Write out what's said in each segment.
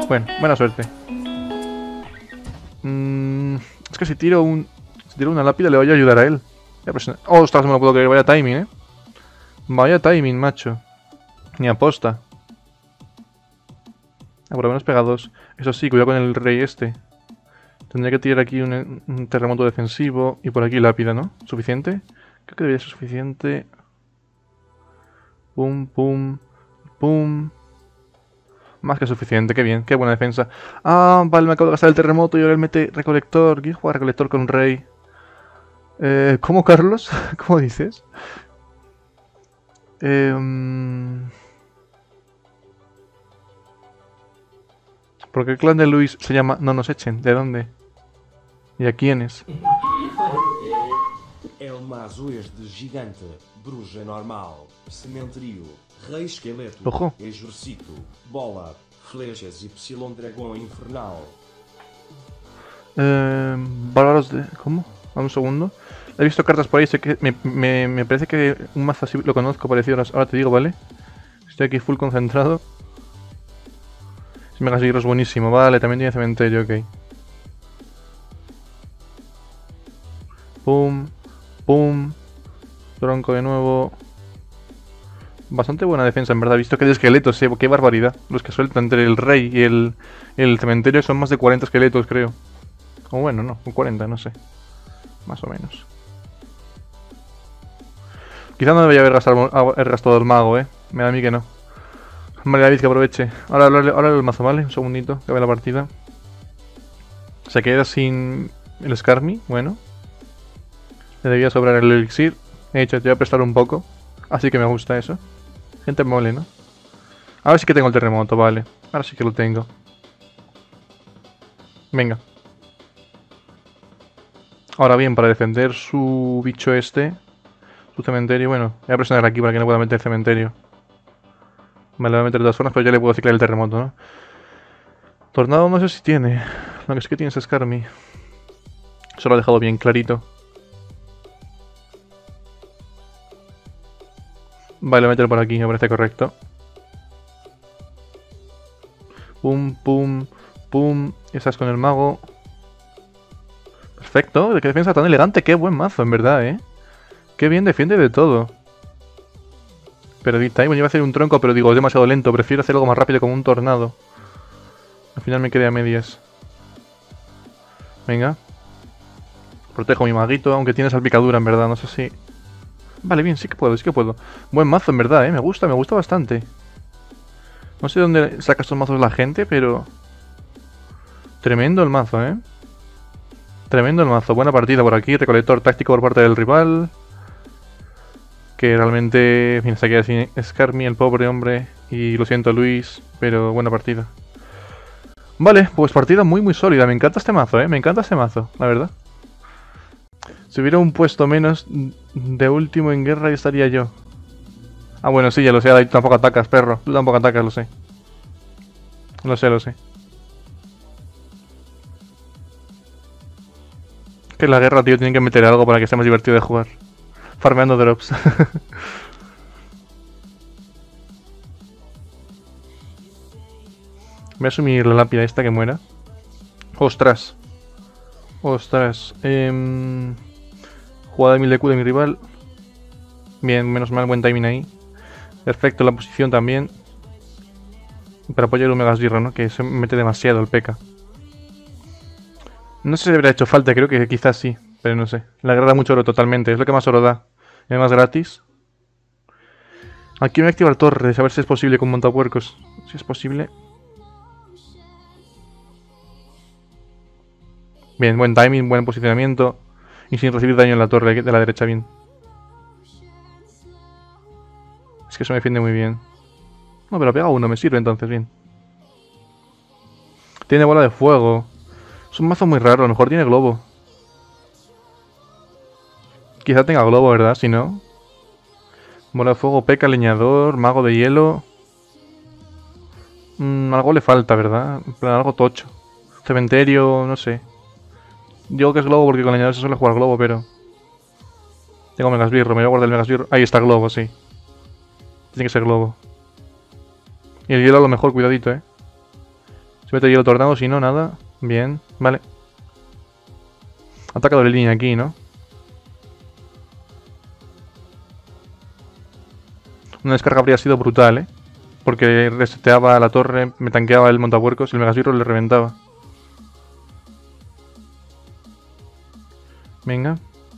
Bueno, buena suerte. Es que si tiro una lápida le voy a ayudar a él. Oh, ostras, no me lo puedo creer. Vaya timing, Vaya timing, macho. Ni aposta. Por lo menos pega 2. Eso sí, cuidado con el rey este. Tendría que tirar aquí un terremoto defensivo. Y por aquí lápida, ¿no? ¿Suficiente? Creo que debería ser suficiente. Pum, pum, pum. Más que suficiente, qué bien, qué buena defensa. Ah, vale, me acabo de gastar el terremoto y ahora él mete recolector. ¿Quién juega recolector con rey? ¿Cómo, Carlos? ¿Cómo dices? Porque el clan de Luis se llama No nos echen. ¿De dónde? ¿Y a quiénes? El mazo este gigante, bruxa normal, cementerio, rei esqueleto, Ojo. exorcito, bola, flechas y psilon dragón infernal. Bárbaros de... ¿Cómo? Un segundo. He visto cartas por ahí, sé que me parece que un mazo así lo conozco parecido. Ahora te digo, ¿vale? Estoy aquí full concentrado. Mega Sigro es buenísimo, vale, también tiene cementerio, ok. Pum, pum. Tronco de nuevo. Bastante buena defensa, en verdad. Visto que hay esqueletos, qué barbaridad. Los que sueltan entre el rey y el cementerio son más de 40 esqueletos, creo. O bueno, no, 40, no sé. Más o menos. Quizá no debería haber gastado el mago, Me da a mí que no. Vale, David, que aproveche. Ahora el mazo, ¿vale? Un segundito, que ve la partida. Se queda sin el Skarmy, bueno. Le debía sobrar el elixir. He dicho, te voy a prestar un poco. Así que me gusta eso. Gente mole, ¿no? Ahora sí que tengo el terremoto, vale. Ahora sí que lo tengo. Venga. Ahora bien, para defender su bicho este, su cementerio, bueno, voy a presionar aquí para que no pueda meter cementerio. Me lo voy a meter de todas formas, pero ya le puedo ciclar el terremoto, ¿no? Tornado no sé si tiene. Lo que sí que tiene es Skarmy. Eso lo ha dejado bien clarito. Vale, meterlo por aquí, me parece correcto. Pum, pum, pum. Estás con el mago. Perfecto, qué defensa tan elegante, qué buen mazo, en verdad, Qué bien defiende de todo. Pero Time iba a hacer un tronco, pero digo, es demasiado lento. Prefiero hacer algo más rápido como un tornado. Al final me quedé a medias. Venga. Protejo mi maguito, aunque tiene salpicadura, en verdad, no sé si... Vale, bien, sí que puedo, sí que puedo. Buen mazo, en verdad, me gusta bastante. No sé dónde saca estos mazos la gente, pero... Tremendo el mazo, Tremendo el mazo. Buena partida por aquí, recolector táctico por parte del rival. Que realmente... Mira, se queda sin Skarmy, el pobre hombre. Y lo siento, Luis, pero buena partida. Vale, pues partida muy muy sólida. Me encanta este mazo, me encanta este mazo, la verdad. Si hubiera un puesto menos de último en guerra, ya estaría yo. Ah, bueno, sí, ya lo sé. Tú tampoco atacas, perro. Tú tampoco atacas, lo sé. Lo sé, lo sé. Que en la guerra, tío, tienen que meter algo para que sea más divertido de jugar. Farmeando drops. Voy a asumir la lápida esta que muera. Ostras. Ostras. Jugada de 1000 de Q de mi rival. Bien, menos mal, buen timing ahí. Perfecto, la posición también. Para apoyar un Mega Sbirro, ¿no? Que se mete demasiado el P.K. No sé si le habría hecho falta, creo que quizás sí. Pero no sé. La guerra da mucho oro totalmente. Es lo que más oro da. Y además gratis. Aquí me voy a activar torres, a ver si es posible con montapuercos. Si es posible. Bien, buen timing, buen posicionamiento. Y sin recibir daño en la torre de la derecha, bien. Es que eso me defiende muy bien. No, pero pega uno, me sirve entonces, bien. Tiene bola de fuego. Es un mazo muy raro, a lo mejor tiene globo. Quizá tenga globo, ¿verdad? Si no... Bola de fuego, P.K, leñador, mago de hielo... algo le falta, ¿verdad? En plan, algo tocho. Cementerio, no sé. Digo que es globo porque con leñador se suele jugar globo, pero... Tengo Megasbirro, me voy a guardar el Megasbirro. Ahí está globo, sí. Tiene que ser globo. Y el hielo a lo mejor, cuidadito, Si meto hielo tornado, si no, nada. Bien, vale. Ataca doble línea aquí, ¿no? Una descarga habría sido brutal, ¿eh? Porque reseteaba la torre, me tanqueaba el montapuercos y el megasbirro le reventaba. Venga.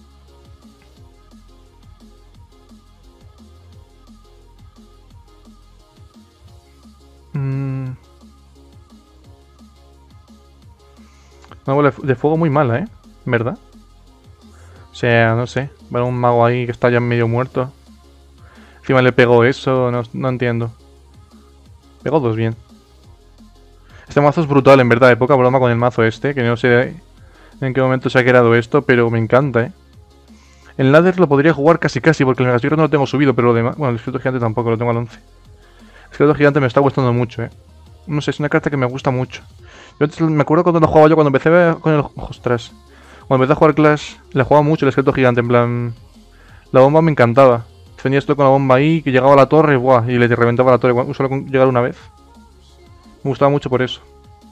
Una bola de fuego muy mala, ¿eh? ¿Verdad? O sea, no sé. Ver un mago ahí que está ya medio muerto. Encima le pegó eso, no entiendo. Pegó dos bien. Este mazo es brutal, en verdad. De poca broma con el mazo este, que no sé en qué momento se ha creado esto, pero me encanta, ¿eh? El ladder lo podría jugar casi porque el megasbirro no lo tengo subido, pero lo demás... Bueno, el esqueleto gigante tampoco, lo tengo al 11. El esqueleto gigante me está gustando mucho, ¿eh? No sé, es una carta que me gusta mucho. Yo antes me acuerdo cuando lo jugaba yo, cuando empecé con el... Ostras. Cuando empecé a jugar Clash, le jugaba mucho el esqueleto gigante, en plan... La bomba me encantaba. Tenía esto con la bomba ahí, que llegaba a la torre, ¡buah! Y le reventaba la torre, solo con llegar una vez. Me gustaba mucho por eso.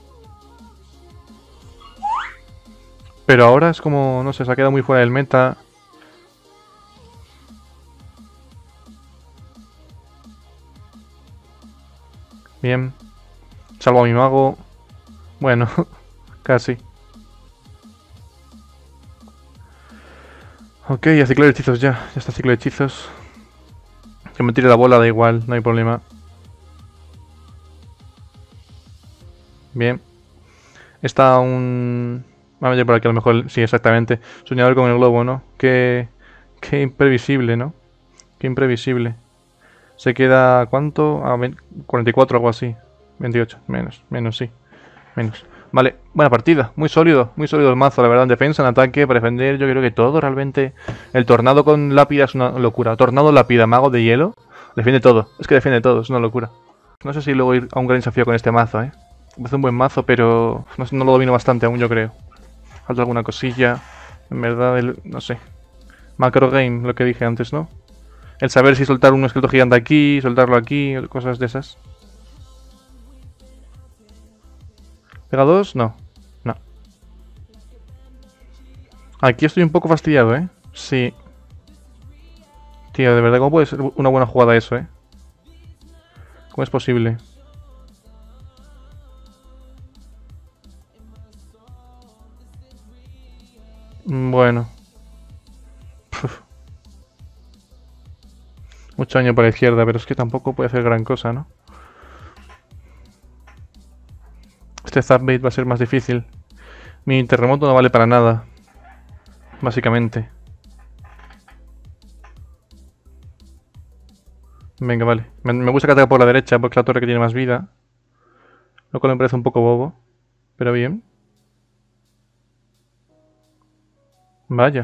Pero ahora es como, no sé, se ha quedado muy fuera del meta. Bien. Salvo a mi mago. Bueno, casi. Ok, a ciclo de hechizos ya. Ya está ciclo de hechizos. Que me tire la bola, da igual, no hay problema. Bien. Está un... Vamos a meter por aquí a lo mejor. Sí, exactamente. Soñador con el globo, ¿no? Qué imprevisible, ¿no? Qué imprevisible. Se queda... ¿Cuánto? 44 algo así. 28. Menos, sí. Menos. Vale, buena partida. Muy sólido el mazo, la verdad. En defensa, en ataque, para defender, yo creo que todo realmente. El tornado con lápida es una locura. Tornado, lápida, mago de hielo. Defiende todo. Es que defiende todo, es una locura. No sé si luego ir a un gran desafío con este mazo, ¿eh? Es un buen mazo, pero no lo domino bastante aún, yo creo. Falta alguna cosilla. En verdad, no sé. Macro game, lo que dije antes, ¿no? El saber si soltar un esqueleto gigante aquí, soltarlo aquí, cosas de esas. ¿Pega dos? No. No. Aquí estoy un poco fastidiado, ¿eh? Sí. Tío, de verdad, ¿cómo puede ser una buena jugada eso, eh? ¿Cómo es posible? Bueno. Puf. Mucho daño por la izquierda, pero es que tampoco puede hacer gran cosa, ¿no? Este Zapbait va a ser más difícil. Mi terremoto no vale para nada. Básicamente. Venga, vale. Me gusta que ataque por la derecha porque es la torre que tiene más vida. Lo cual me parece un poco bobo. Pero bien. Vaya.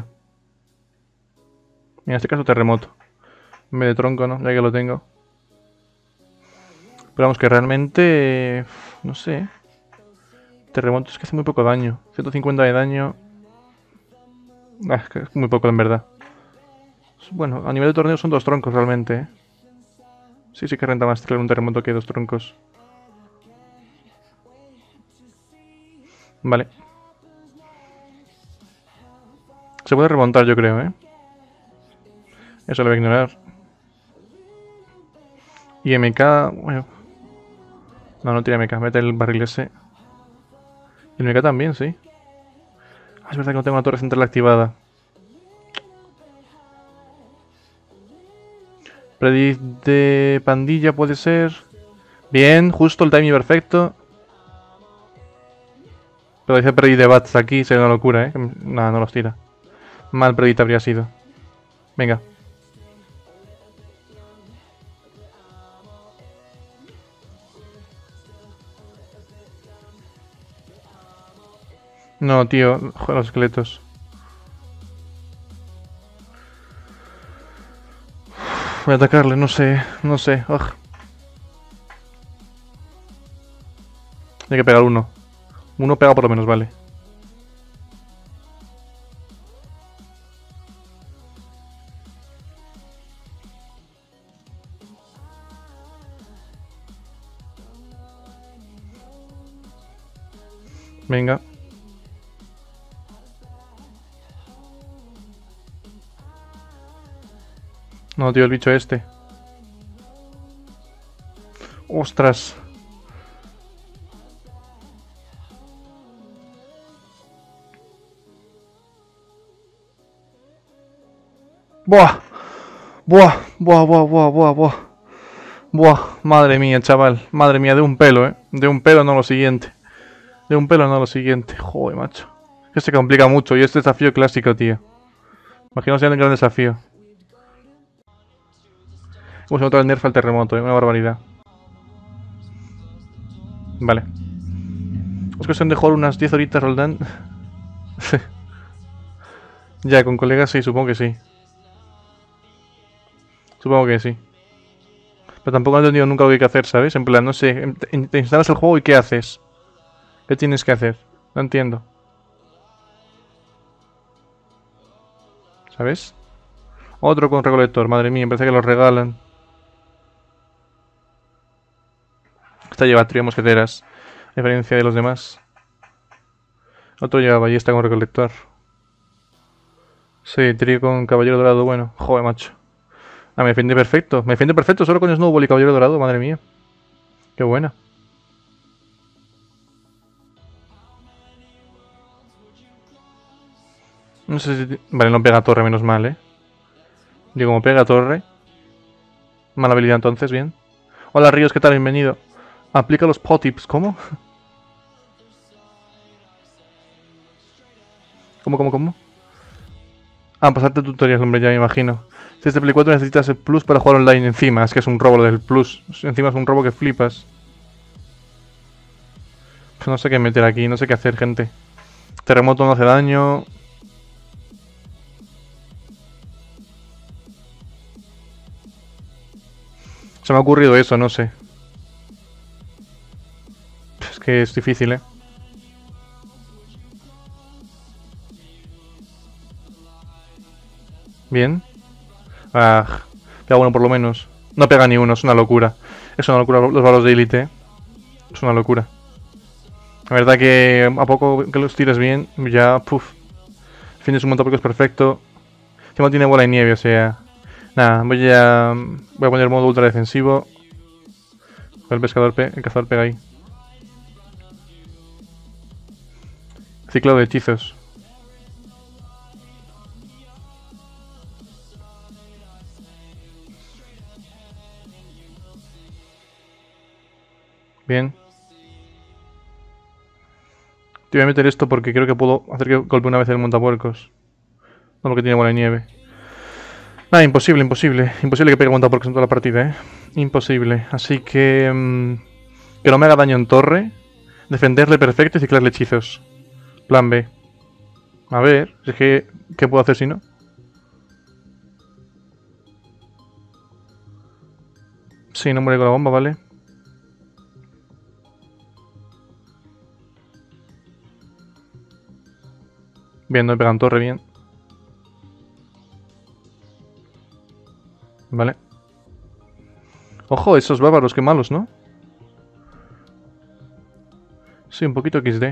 En este caso terremoto. En vez de tronco, ¿no? Ya que lo tengo. Pero vamos, que realmente... No sé. Terremoto es que hace muy poco daño. 150 de daño. Es que es muy poco en verdad. Bueno, a nivel de torneo son dos troncos realmente, ¿eh? Sí, sí que renta más traer un terremoto que dos troncos. Vale. Se puede remontar, yo creo, ¿eh? Eso lo voy a ignorar. Y MK... Bueno. No, no tira MK. Mete el barril ese. Y el MK también, sí. Ah, es verdad que no tengo una torre central activada. Predict de pandilla puede ser. Bien, justo el timing perfecto. Pero dice predict de bats aquí, sería una locura, ¿eh? Nada, no los tira. Mal predict habría sido. Venga. No, tío. Joder, los esqueletos. Voy a atacarle, no sé. No sé. Ugh. Hay que pegar uno. Uno pega por lo menos, vale. Venga. No, tío, el bicho este. Ostras. Buah. Buah, buah, buah, buah, buah, buah. Buah, madre mía, chaval. Madre mía, de un pelo, De un pelo no lo siguiente. De un pelo no lo siguiente. Joder, macho. Que se complica mucho y este desafío clásico, tío. Imagino sea un gran desafío. Hemos encontrado el nerf al terremoto, una barbaridad. Vale. Es cuestión de jugar unas 10 horitas Roldán. Ya, con colegas sí, supongo que sí. Supongo que sí. Pero tampoco he entendido nunca lo que hay que hacer, ¿sabes? En plan, no sé, te instalas el juego y ¿qué haces? ¿Qué tienes que hacer? No entiendo. ¿Sabes? Otro con recolector, madre mía, parece que los regalan. Esta lleva trío mosqueteras, a diferencia de los demás. Otro lleva ballesta con recolector. Sí, trío con caballero dorado, bueno. Joder, macho. Ah, me defiende perfecto. Me defiende perfecto solo con Snowball y caballero dorado, madre mía. Qué buena. No sé si... Vale, no pega torre, menos mal, Digo, como pega torre. Mala habilidad entonces, bien. Hola Ríos, ¿qué tal? Bienvenido. Aplica los potips, ¿cómo? ¿Cómo? Ah, pasarte tutoriales, hombre, ya me imagino. Si este Play 4 necesitas el Plus para jugar online encima. Es que es un robo lo del Plus. Encima es un robo que flipas. Pues no sé qué meter aquí, no sé qué hacer, gente. Terremoto no hace daño. Se me ha ocurrido eso, no sé. Es que es difícil, Bien. Ah, pega uno por lo menos. No pega ni uno, es una locura. Es una locura los balos de élite. Es una locura. La verdad que a poco que los tires bien, ya, puff. El fin de su porque es perfecto. Encima tiene bola de nieve, o sea... Nada, voy a poner modo ultra defensivo. El cazador pega ahí. Ciclo de hechizos. Bien. Te voy a meter esto porque creo que puedo hacer que golpee una vez el montapuercos. No porque tiene bola de nieve. Nada, imposible. Imposible que pegue montapuercos en toda la partida, Imposible. Así que... que no me haga daño en torre. Defenderle perfecto y ciclarle hechizos. Plan B. A ver, es que... ¿Qué puedo hacer si no? Sí, no muere con la bomba, vale. Bien, no me pegan torre, bien. Vale. Ojo, esos bárbaros, qué malos, ¿no? Sí, un poquito XD.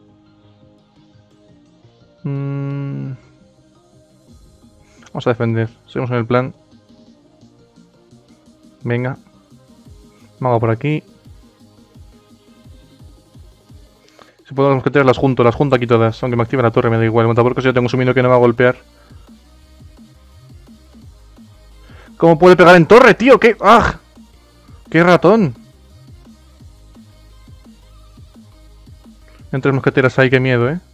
Vamos a defender. Seguimos en el plan. Venga. Mago por aquí. Si puedo mosqueteras las junto aquí todas. Aunque me active la torre, me da igual. El montapuercos yo tengo sumido que no me va a golpear. ¿Cómo puede pegar en torre, tío? ¿Qué? ¡Ah! ¡Qué ratón! Entre mosqueteras ahí, qué miedo, Es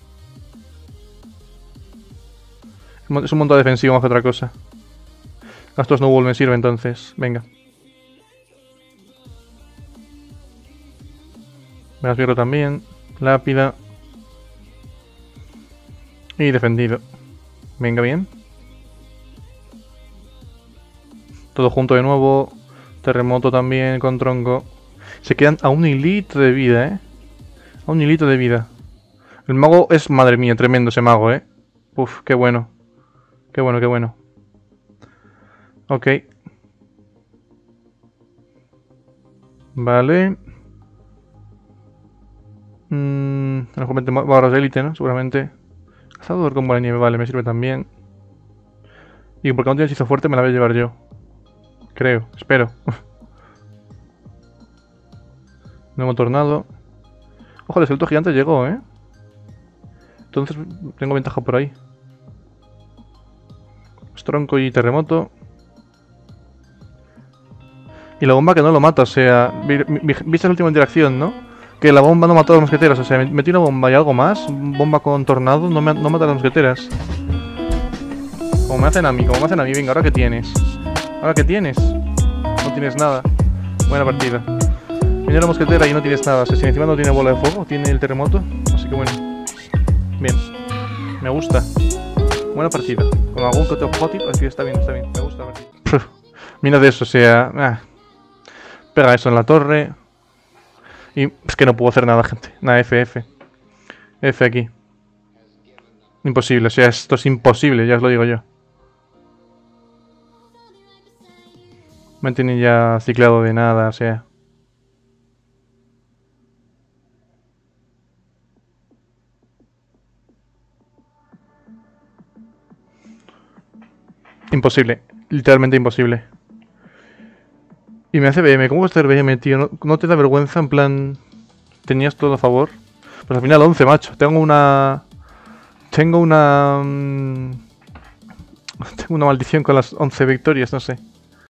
un montón defensivo más que otra cosa. Gasto Snowball me sirve entonces. Venga. Me las pierdo también. Lápida. Y defendido. Venga, bien. Todo junto de nuevo. Terremoto también con tronco. Se quedan a un hilito de vida, A un hilito de vida. El mago es, madre mía, tremendo ese mago, Uf, qué bueno. Qué bueno. Ok. Vale. El mejor barras de élite, ¿no? Seguramente. Cazador con bola de nieve, vale, me sirve también. Y porque no tiene hechizo fuerte me la voy a llevar yo. Creo, espero. Nuevo tornado. Ojo, el salto gigante llegó, ¿eh? Entonces tengo ventaja por ahí. Tronco y terremoto. Y la bomba que no lo mata, o sea... ¿Viste la última interacción, no? Que la bomba no mató a las mosqueteras, o sea, metí una bomba y algo más. Bomba con tornado, no mata a las mosqueteras. Como me hacen a mí, venga, ¿ahora qué tienes? ¿Ahora qué tienes? No tienes nada. Buena partida. Viene la mosquetera y no tienes nada, o sea, si encima no tiene bola de fuego, tiene el terremoto. Así que bueno. Bien. Me gusta. Buena partida. Con algún que otro hotip, así está bien, me gusta la partida. Mira de eso, o sea... Pega eso en la torre. Y es que no puedo hacer nada, gente. Nada, F. F aquí. Imposible, o sea, esto es imposible, ya os lo digo yo. Me tiene ya ciclado de nada, o sea... Imposible, literalmente imposible. Y me hace BM, ¿cómo vas a hacer BM, tío? ¿No te da vergüenza? En plan, ¿tenías todo a favor? Pues al final 11, macho. Tengo una... Tengo una maldición con las 11 victorias, no sé.